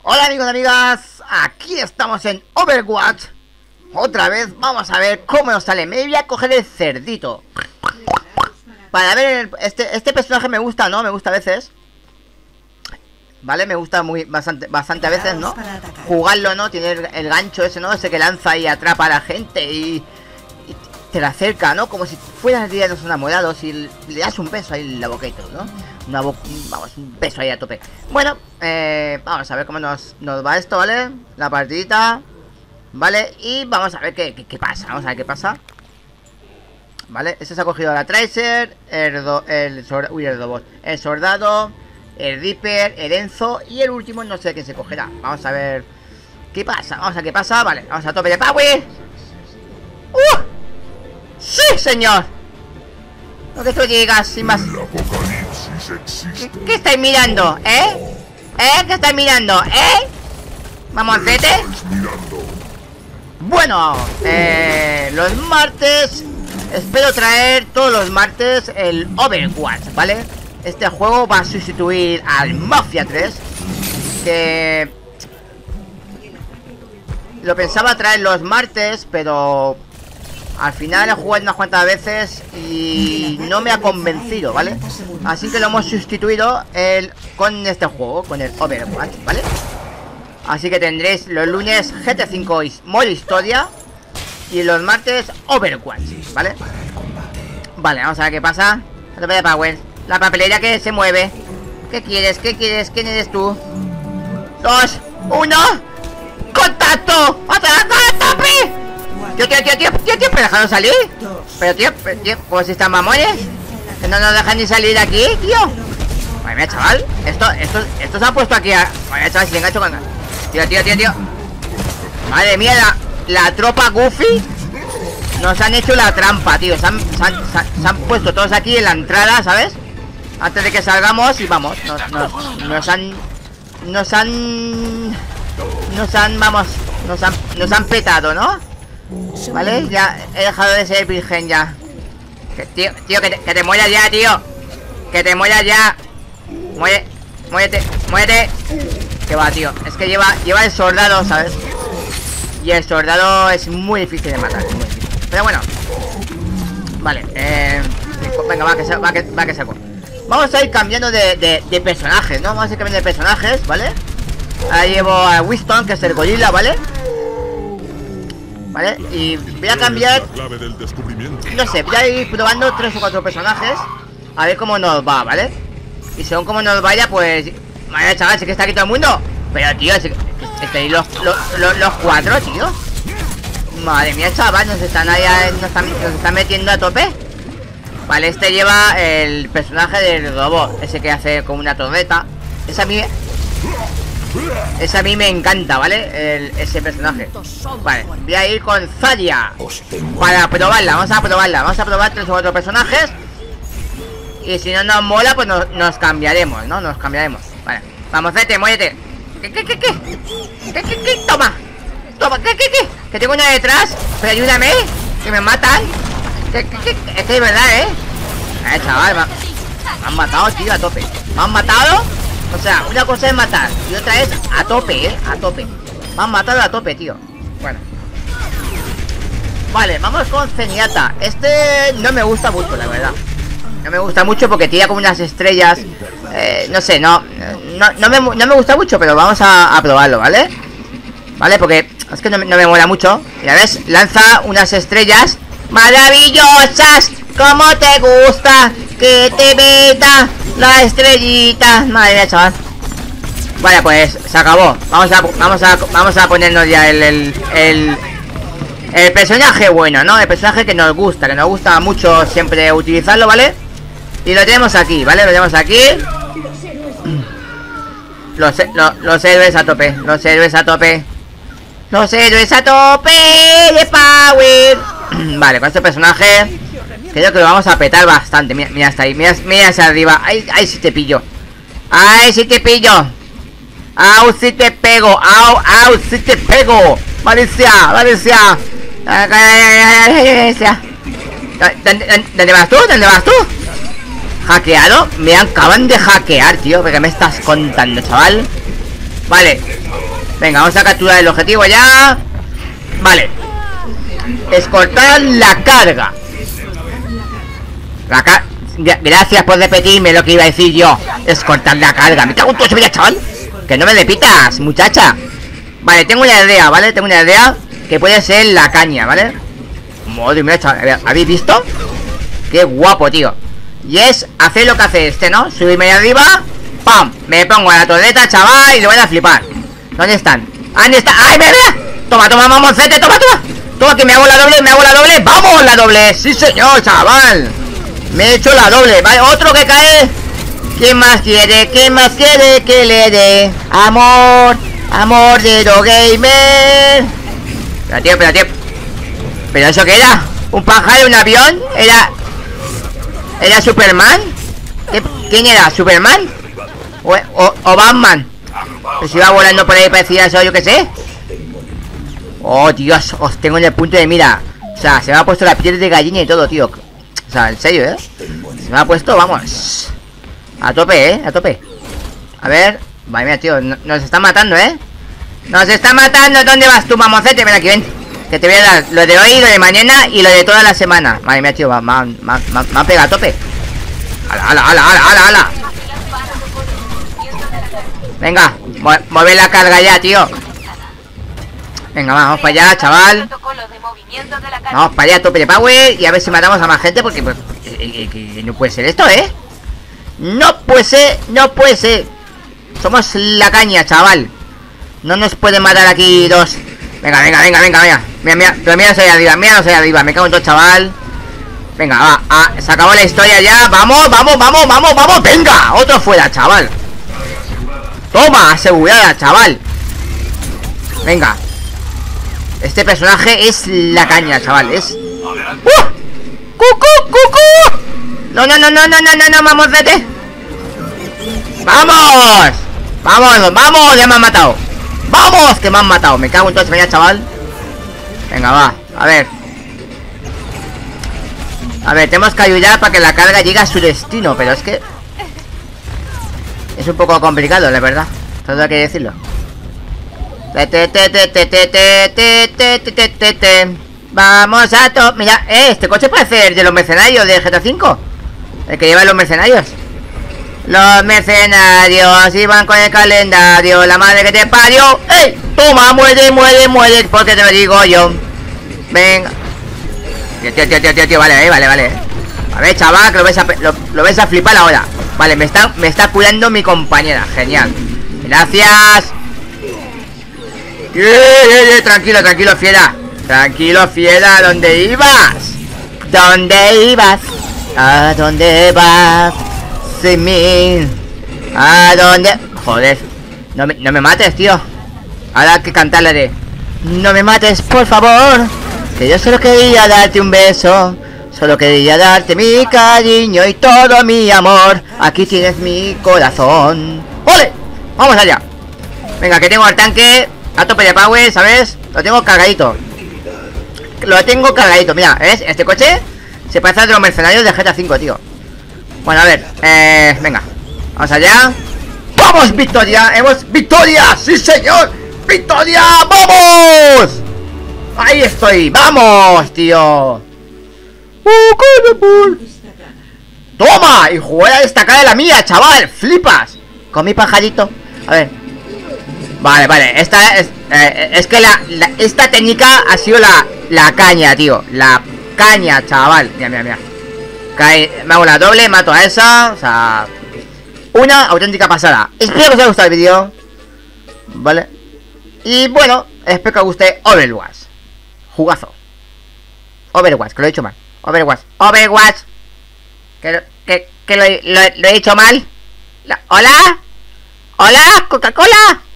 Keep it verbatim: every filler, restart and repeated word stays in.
Hola amigos y amigas, aquí estamos en Overwatch. Otra vez vamos a ver cómo nos sale. Me voy a coger el cerdito para ver el, este, este personaje me gusta, ¿no? Me gusta a veces. Vale, me gusta muy bastante, bastante a veces, ¿no? Jugarlo, ¿no? Tiene el, el gancho ese, ¿no? Ese que lanza y atrapa a la gente y, y te la acerca, ¿no? Como si fueran de los enamorados y le das un beso ahí en la boqueta, ¿no? Una bo vamos, un beso ahí a tope. Bueno, eh, vamos a ver cómo nos, nos va esto, ¿vale? La partidita, ¿vale? Y vamos a ver qué, qué, qué pasa, vamos a ver qué pasa. Vale, este se ha cogido la Tracer, el, do, el, uy, el robot, el soldado, el Reaper, el Enzo y el último no sé quién se cogerá. Vamos a ver qué pasa, vamos a ver qué pasa. Vale, vamos a tope de Power. ¡Uh! ¡Sí, señor! No que tú llegas sin más. ¿Qué, ¿Qué estáis mirando? ¿Eh? ¿Eh? ¿Qué estáis mirando? ¿Eh? ¿Mamoncete? Bueno, eh, los martes espero traer todos los martes el Overwatch, ¿vale? Este juego va a sustituir al Mafia tres, que lo pensaba traer los martes, pero al final he jugado unas cuantas veces y no me ha convencido, ¿vale? Así que lo hemos sustituido el, con este juego, con el Overwatch, ¿vale? Así que tendréis los lunes G T cinco modo historia y los martes Overwatch, ¿vale? Vale, vamos a ver qué pasa. A tope de Power. La papelera que se mueve. ¿Qué quieres? ¿Qué quieres? ¿Quién eres tú? Dos, uno. ¡Contacto! ¡Atrás, a tope! Tío, tío, tío, tío, tío, tío, pero déjalo salir. Pero tío, pero, tío, pues si están mamones, que no nos dejan ni salir de aquí, tío. Madre mía, chaval. Esto, esto, esto se ha puesto aquí a... Madre mía, chaval, si le engancho con... Tío, tío, tío, tío. Madre mía, la, la tropa Goofy nos han hecho la trampa, tío. Se han, se, han, se, han, se han puesto todos aquí en la entrada, ¿sabes? Antes de que salgamos y vamos. Nos, nos, nos han... Nos han... Nos han, vamos... Nos han, nos han petado, ¿no? Vale, ya he dejado de ser virgen ya. Que, tío, tío, que te, que te mueras ya, tío. Que te mueras ya. Muere, muérete, muérete. Que va, tío. Es que lleva, lleva el soldado, ¿sabes? Y el soldado es muy difícil de matar, muy difícil. Pero bueno. Vale, eh... venga, va que, se, va, que, va que saco. Vamos a ir cambiando de, de, de personajes, ¿no? Vamos a ir cambiando de personajes, ¿vale? Ahora llevo a Winston, que es el gorila, ¿vale? Vale, y voy a cambiar. No sé, voy a ir probando tres o cuatro personajes a ver cómo nos va, ¿vale? Y según cómo nos vaya, pues... Madre, chaval, sé que está aquí todo el mundo. Pero, tío, estáis los, los, los, los cuatro, tío. Madre mía, chaval, nos están ahí, nos están, nos están metiendo a tope. Vale, este lleva el personaje del robot, ese que hace como una torreta. Ese a mí... Ese a mí me encanta, ¿vale? El, ese personaje. Vale, voy a ir con Zarya para probarla, vamos a probarla. Vamos a probar tres o cuatro personajes. Y si no nos mola, pues nos, nos cambiaremos, ¿no? Nos cambiaremos. Vale, vamos, vete, muévete. ¿Qué, qué, qué, qué? ¿Qué, qué, qué? Toma. Toma, ¿qué, qué, qué? Que tengo una detrás. Pero ayúdame, que me matan. ¿Qué, qué, qué? Es que es verdad, ¿eh? Eh, chaval, me, me han matado, tío, a tope. Me han matado. O sea, una cosa es matar y otra es a tope, ¿eh? A tope. Me han matado a tope, tío. Bueno. Vale, vamos con Zenyatta. Este no me gusta mucho, la verdad. No me gusta mucho porque tira como unas estrellas. Eh, no sé, no no, no, me, no me gusta mucho, pero vamos a, a probarlo, ¿vale? Vale, porque es que no, no me mola mucho. Ya ves, lanza unas estrellas maravillosas. Como te gusta que te meta la estrellita. Madre mía, chaval. Vale, pues se acabó. Vamos a, vamos a, vamos a ponernos ya el, el, el, el personaje bueno, ¿no? El personaje que nos gusta, que nos gusta mucho siempre utilizarlo, ¿vale? Y lo tenemos aquí, ¿vale? Lo tenemos aquí. Los, los, los héroes a tope. Los héroes a tope. Los héroes a tope de Power. Vale, con este personaje creo que lo vamos a petar bastante. Mira, mira hasta ahí, mira, mira hacia arriba. Ay, ay, si te pillo. Ay, si te pillo. Au, si te pego. Au, au, si te pego. Valencia, Valencia. Valencia. ¿Dónde, ¿Dónde vas tú? ¿Dónde vas tú? ¿Hackeado? Me acaban de hackear, tío. ¿Qué me estás contando, chaval? Vale. Venga, vamos a capturar el objetivo ya. Vale. Escoltar la carga. La carga. Gracias por repetirme lo que iba a decir yo. Escoltar la carga. Me cago en todo, chaval. Que no me repitas, muchacha. Vale, tengo una idea, ¿vale? Tengo una idea que puede ser la caña, ¿vale? Madre mía, chaval. ¿Habéis visto? Qué guapo, tío. Y es hacer lo que hace este, ¿no? Subirme ahí arriba. ¡Pam! Me pongo a la torreta, chaval, y lo van a flipar. ¿Dónde están? ¿Dónde están? ¡Ay, mira, mira! Toma, toma, mamoncete, toma, toma. Toma, que me hago la doble, me hago la doble. ¡Vamos, la doble! ¡Sí, señor, chaval! Me he hecho la doble. Vale, otro que cae. ¿Quién más quiere? ¿Quién más quiere que le dé? Amor, amor de Do Gamer. Espera, tío, espera, tío. ¿Pero eso qué era? ¿Un pájaro, un avión? ¿Era... ¿Era Superman? ¿Qué... ¿Quién era? ¿Superman? ¿O, o, o Batman? Pues iba volando por ahí, parecía eso, yo qué sé. Oh, Dios, os tengo en el punto de mira. O sea, se me ha puesto la piel de gallina y todo, tío. O sea, en serio, ¿eh? Se me ha puesto, vamos, a tope, ¿eh? A tope. A ver. Vale, mira, tío, no, nos están matando, ¿eh? Nos están matando. ¿Dónde vas tú, mamocete? Ven aquí, ven. Que te voy a dar lo de hoy, lo de mañana y lo de toda la semana. Madre mía, tío, me han pegado a tope. ¡Hala, hala, hala, hala, hala, hala! Venga, mueve la carga ya, tío. Venga, vamos para allá, chaval. Vamos para allá, tope de power. Y a ver si matamos a más gente. Porque pues, eh, eh, no puede ser esto, ¿eh? No puede ser, no puede ser. Somos la caña, chaval. No nos pueden matar aquí dos. Venga, venga, venga, venga, venga. Mira, mira, pero mira, no soy arriba, mira, no soy arriba. Me cago en todo, chaval. Venga, va, ah, se acabó la historia ya. Vamos, vamos, vamos, vamos, vamos. Venga, otro fuera, chaval. Toma, asegurada, chaval. Venga. Este personaje es la caña, chaval. Es... ¡Uh! ¡Cucú, cucú! No, no, no, no, no, no, no, no, vamos, vete. ¡Vamos! ¡Vamos, vamos! Ya me han matado. ¡Vamos! Que me han matado. Me cago en todo, venga, chaval. Venga, va, a ver. A ver, tenemos que ayudar para que la carga llegue a su destino. Pero es que... es un poco complicado, la verdad. Todo hay que decirlo. Vamos a to... Mira, eh, este coche parece el de los mercenarios de G T A cinco. El que lleva los mercenarios. Los mercenarios iban con el calendario. La madre que te parió. ¡Ey! Toma, muere, muere, muere. Porque te lo digo yo. Venga. Tío, tío, tío, tío, tío, tío. Vale, eh, vale, vale. A ver, chaval, que lo ves a, lo, lo ves a flipar ahora. Vale, me está, me está curando mi compañera. Genial. Gracias. Eh, eh, eh, tranquilo, tranquilo, fiera. Tranquilo, fiera. ¿Dónde ibas? ¿Dónde ibas? ¿A dónde vas? Sin mí. ¿A dónde? Joder. No me, no me mates, tío. Ahora hay que cantarle de... no me mates, por favor. Que yo solo quería darte un beso. Solo quería darte mi cariño y todo mi amor. Aquí tienes mi corazón. ¡Ole! Vamos allá. Venga, que tengo al tanque a tope de power, ¿sabes? Lo tengo cargadito. Lo tengo cargadito, mira, ¿ves? Este coche se parece al de los mercenarios de G T A cinco, tío. Bueno, a ver, eh, venga. Vamos allá. ¡Vamos, victoria! ¡Hemos victoria! ¡Sí, señor! ¡Victoria! ¡Vamos! Ahí estoy, ¡vamos, tío! ¡Uh, ¡toma! Y jugada destacada de la mía, chaval. Flipas. Con mi pajarito. A ver. Vale, vale. Esta es, eh, es que la, la, esta técnica ha sido la, la caña, tío. La caña, chaval. Mira, mira, mira. Cae, me hago la doble, mato a esa. O sea, una auténtica pasada. Espero que os haya gustado el vídeo. Vale. Y bueno, espero que os guste Overwatch. Jugazo. Overwatch, que lo he dicho mal. Overwatch, Overwatch. Que, que, que lo, lo, lo he dicho mal. La, ¿hola? ¿Hola? ¿Coca-Cola?